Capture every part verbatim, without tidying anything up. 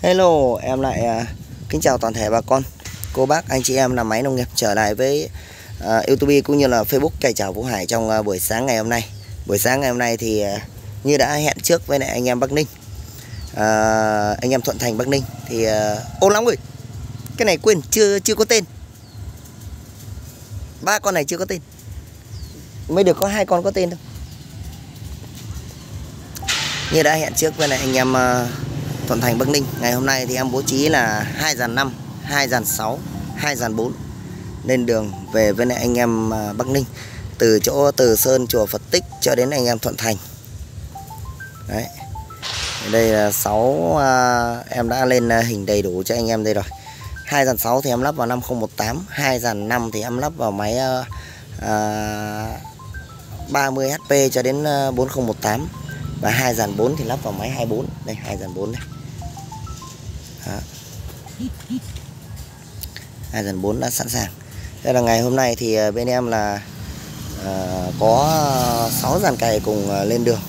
Hello, em lại uh, kính chào toàn thể bà con, cô bác, anh chị em làm máy nông nghiệp trở lại với uh, YouTube cũng như là Facebook Cây Chảo Vũ Hải trong uh, buổi sáng ngày hôm nay. Buổi sáng ngày hôm nay thì uh, như đã hẹn trước với lại anh em Bắc Ninh, uh, anh em Thuận Thành Bắc Ninh thì uh, ô lắm rồi, cái này quên chưa chưa có tên, ba con này chưa có tên, mới được có hai con có tên thôi. Như đã hẹn trước với lại anh em uh, Thuận Thành Bắc Ninh, ngày hôm nay thì em bố trí là hai dàn năm, hai dàn sáu, hai dàn bốn lên đường về với lại anh em Bắc Ninh, từ chỗ Từ Sơn chùa Phật Tích cho đến anh em Thuận Thành. Đấy. Đây là sáu, em đã lên hình đầy đủ cho anh em đây rồi. Hai dàn sáu thì em lắp vào năm không một tám, hai dàn năm thì em lắp vào máy à, ba mươi héc pê cho đến bốn không một tám. Và hai dàn bốn thì lắp vào máy hai mươi bốn. Đây, hai dàn bốn này. Đó. Hai dàn bốn đã sẵn sàng. Đây là ngày hôm nay thì bên em là à, có sáu dàn cày cùng lên đường.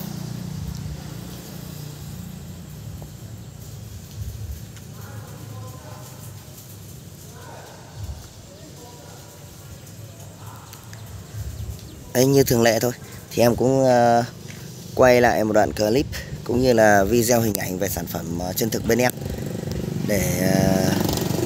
Đấy, như thường lệ thôi thì em cũng uh, quay lại một đoạn clip cũng như là video hình ảnh về sản phẩm uh, chân thực bên em để uh,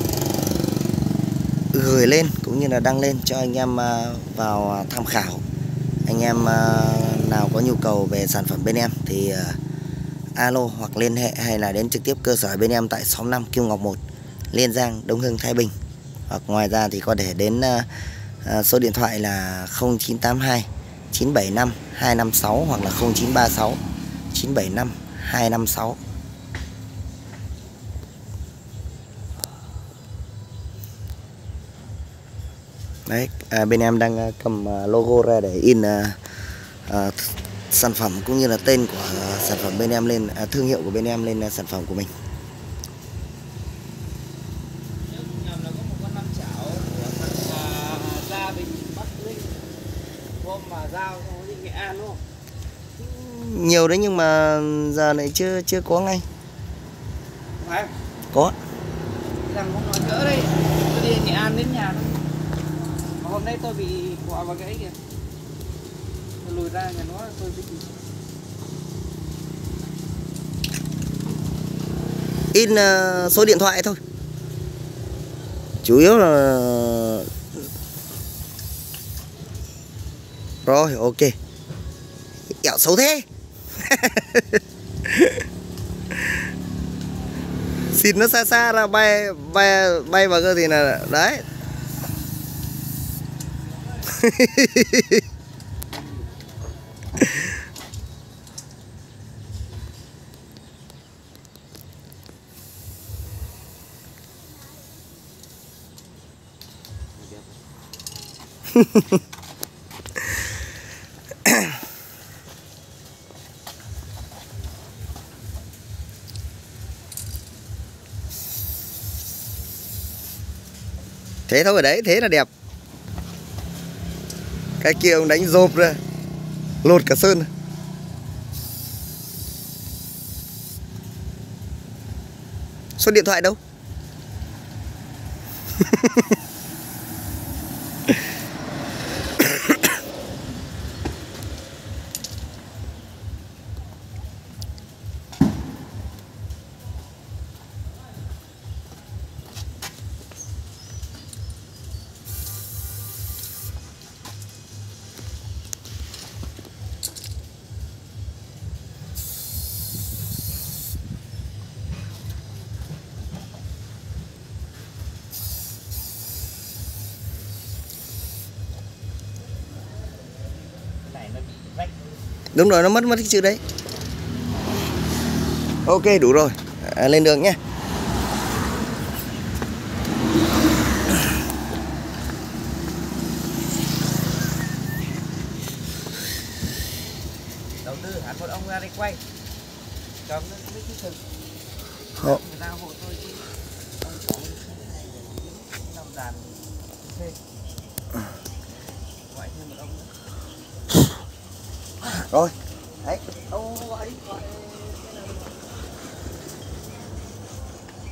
gửi lên cũng như là đăng lên cho anh em uh, vào tham khảo. Anh em uh, nào có nhu cầu về sản phẩm bên em thì uh, alo hoặc liên hệ hay là đến trực tiếp cơ sở bên em tại xóm năm Kim Ngọc một, Liên Giang, Đông Hưng, Thái Bình. Hoặc ngoài ra thì có thể đến uh, uh, số điện thoại là không chín tám hai chín bảy năm hai năm sáu hoặc là không chín ba sáu chín bảy năm hai năm sáu. Đấy, à, bên em đang cầm logo ra để in à, à, sản phẩm cũng như là tên của sản phẩm bên em lên, à, thương hiệu của bên em lên sản phẩm của mình. Nhiều đấy nhưng mà giờ này chưa chưa có ngay. Phải. Có. Rằng không nói cỡ đây, tôi đi Nghệ An đến nhà thôi. Mà hôm nay tôi bị quả vào cái kìa. Tôi lùi ra nhà nó tôi bị. In uh, số điện thoại thôi. Chủ yếu là rồi, ok. Kẹo xấu thế. Xịt nó xa xa ra bay bay bay vào cơ thì là đấy. Thế thôi ở đấy, thế là đẹp. Cái kia ông đánh rộp ra, lột cả sơn. Số điện thoại đâu? Đúng rồi, nó mất mất cái chữ đấy. Ok, đủ rồi, à, lên đường nhé. Đầu tư hẳn một ông ra đây quay. Cầm nó mấy cái sừng. Hộ. Người ta hộ tôi chứ. Ông có năm dàn thuê. Gọi thêm một ông nữa. Rồi, đấy, ông gọi đi, gọi.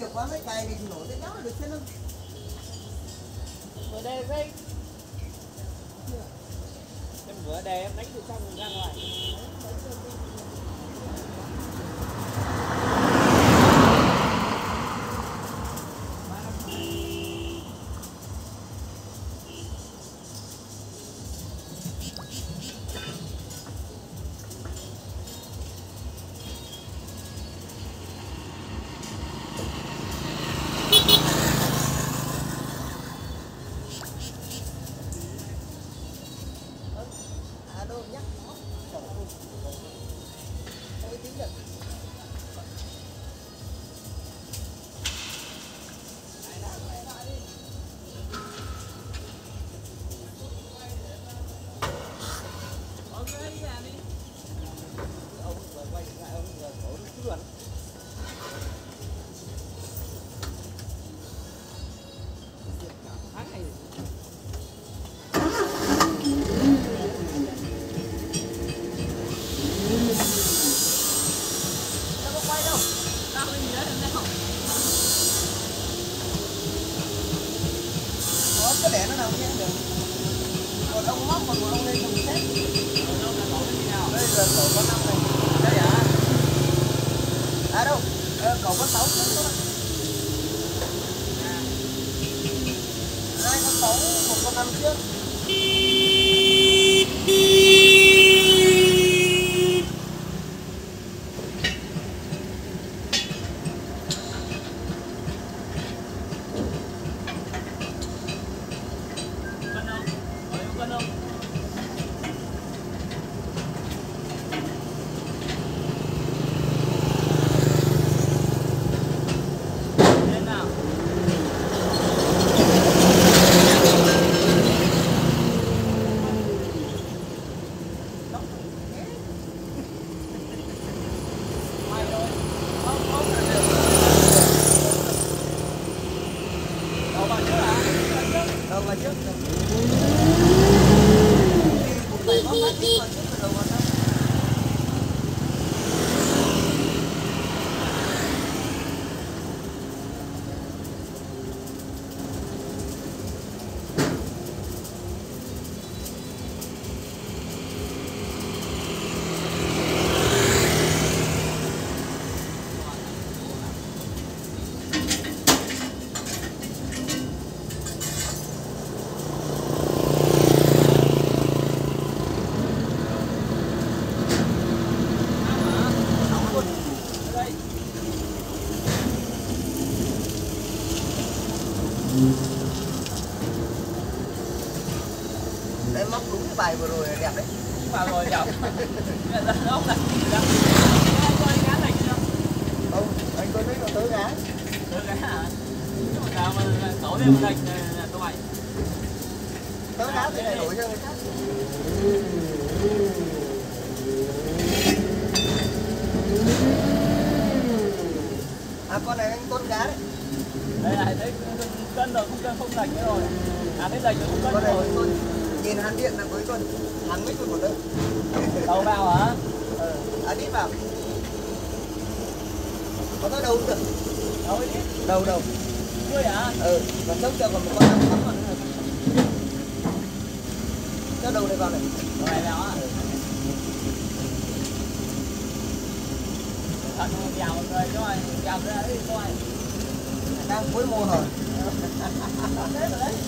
chìa khóa mấy cài thì nổ tới đó được chứ không? Vừa đây đây. Em vừa đây em đánh từ trong rồi ra ngoài. Có để nó nào nhé được. Còn ông móc còn ông lên không xét. Đây giờ cậu có năm này. Đây à? À đâu? Ờ, cậu có sáu chiếc thôi. Hai con sáu, một con năm chiếc. Đâu mà trước đâu. Phải có phát trước còn trước rồi đâu mà đâu. Đấy móc đúng cái bài vừa rồi là đẹp đấy. Vào rồi chồng. Ông đặt gì đó. Anh coi gá này chưa? Không, anh có thấy nó tới gá. Tới gá hả? Nhưng mà sao mà tổ lên đây là tôi vậy. Tới gá thì lại đổi cho người khác. À con này anh tôn gá đấy. Đây này, thấy cân rồi, không cân không lệch nữa rồi. À thấy lệch rồi không cân con này rồi. tôn nhìn hắn điện là với con hắn mấy con một đấy. Đầu vào hả? Ừ, à đít vào. Có tới đâu cũng được. Đâu đi. Đầu đầu. Đuôi hả? Ừ, và chống cho còn một con năm cắm vào nữa. Cho đầu này vào này. Đầu này vào á. Thật không vào một người coi, vào ra đi coi. Đang cuối môn rồi. Thế rồi đấy.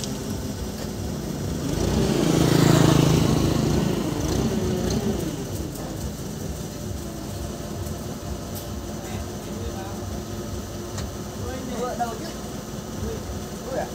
Vừa đầu chứ. Đuôi à?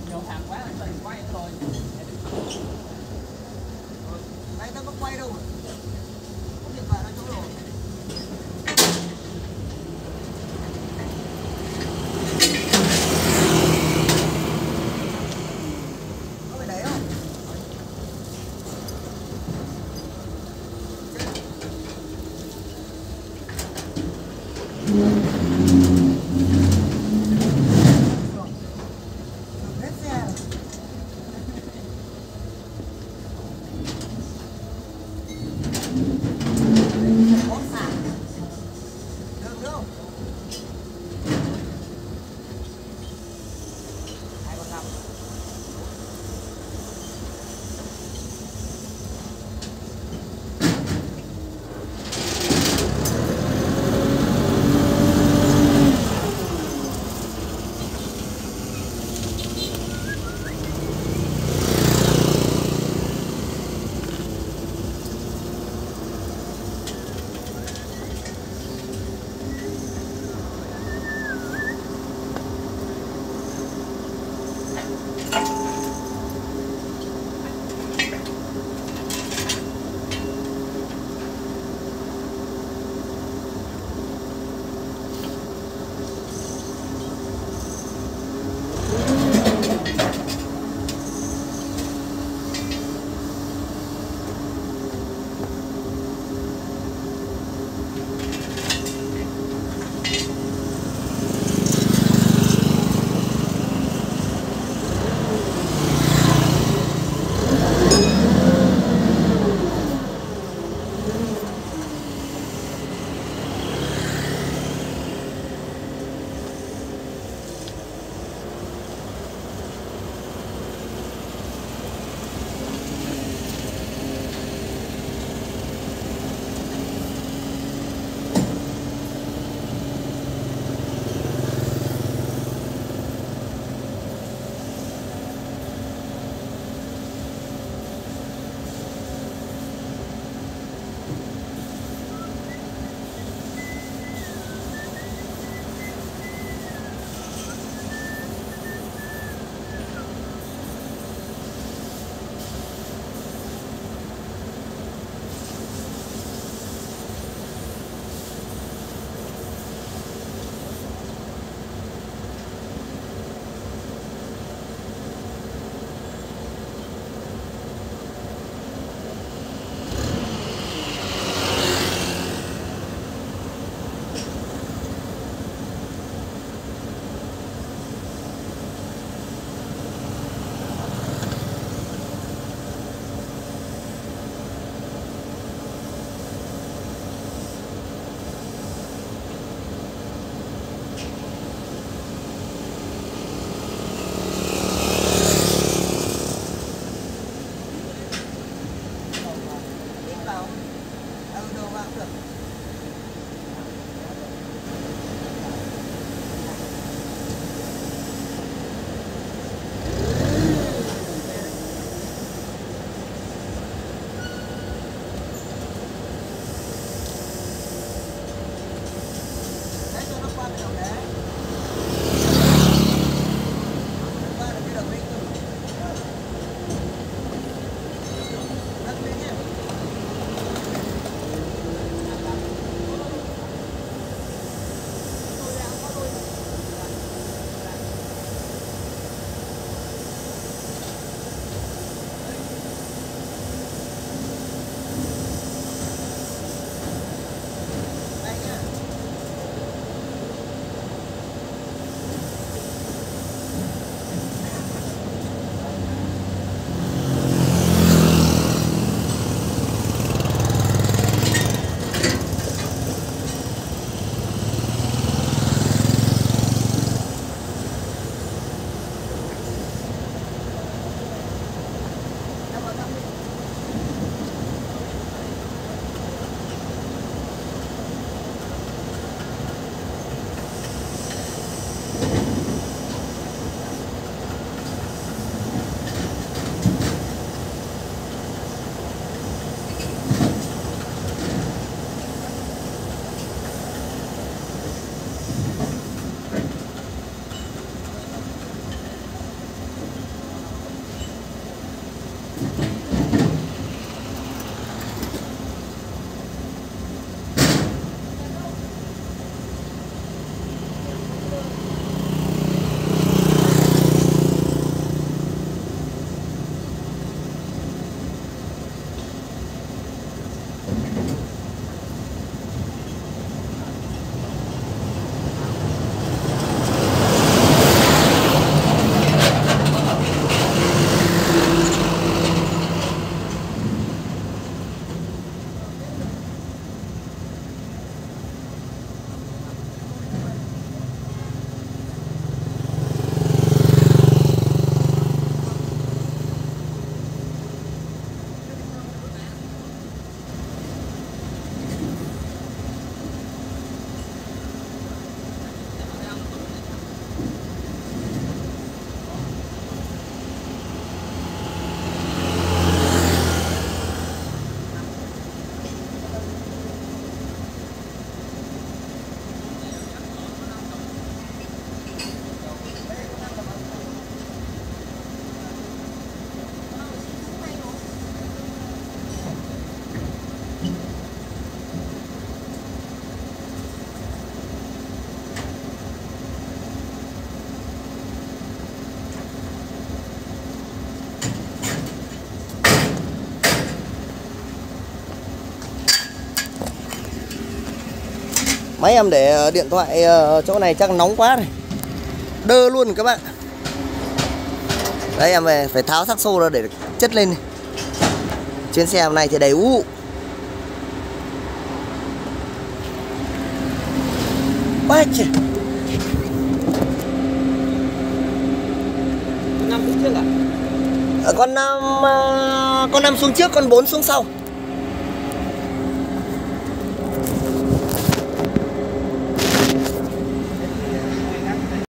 Nhiều hàng quá rồi quay rồi. Nãy tao có quay đâu. Có điện thoại nó chỗ rồi. Có phải đấy không? Hết xe. Máy em để điện thoại chỗ này chắc nóng quá này, đơ luôn các bạn. Đấy em về phải tháo sắc xô ra để chất lên này. Chuyến xe hôm nay thì đầy ú. Quá trời. Năm phút trước à? Con năm con năm xuống trước, con bốn xuống sau.